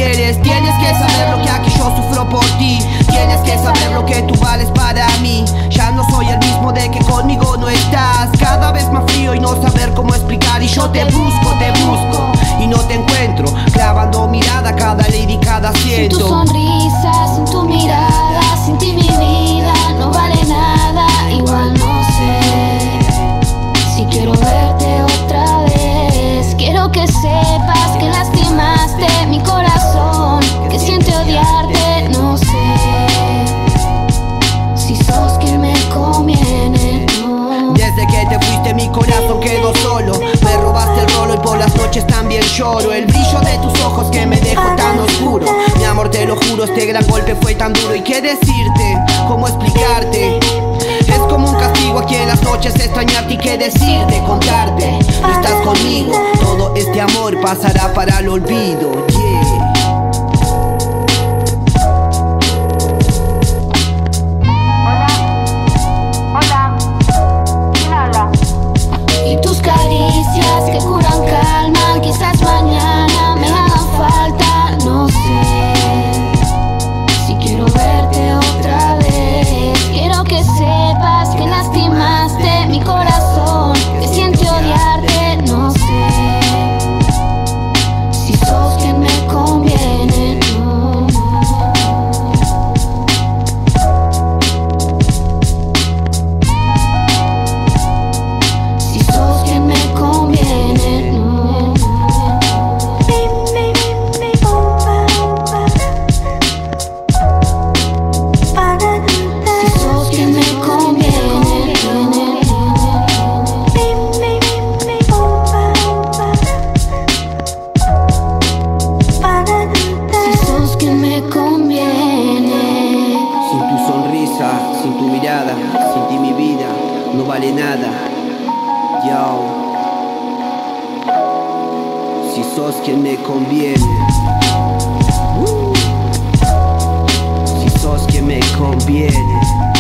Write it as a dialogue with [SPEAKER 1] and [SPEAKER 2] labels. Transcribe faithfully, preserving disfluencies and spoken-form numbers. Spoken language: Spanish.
[SPEAKER 1] quieres. Tienes que saber lo que aquí yo sufro por ti. Tienes que saber lo que tú vales para mí. Ya no soy el mismo de que conmigo no estás. Cada vez más frío y no saber cómo explicar. Y yo te busco, te busco y no te encuentro, clavando mirada cada ley y cada asiento.
[SPEAKER 2] Sin tu sonrisa, sin tu mirada, sin ti mi vida no vale nada. Igual no sé si quiero verte otra vez. Quiero que sepas que lastimaste mi corazón, que siente odiarte, no sé si sos quien me conviene, no.
[SPEAKER 1] Desde que te fuiste mi corazón quedó solo. Me robaste el rolo y por las noches también lloro. El brillo de tus ojos que me dejó tan oscuro. Mi amor, te lo juro, este gran golpe fue tan duro. ¿Y qué decirte? ¿Cómo explicarte? Es como un castigo aquí en las noches extrañarte. ¿Y qué decirte? Contarte, no estás conmigo. Todo este amor pasará para el olvido, yeah.
[SPEAKER 2] Que curan, calman, quizás mañana me hagan falta, no sé si quiero verte otra vez. Quiero que sepas que lastimaste mi corazón, que siente odiarte, no sé si sos quien me conviene, no. Si sos quien me conviene.
[SPEAKER 1] Sin tu mirada, sin ti mi vida no vale nada. Yo, si sos quien me conviene, uh, si sos quien me conviene.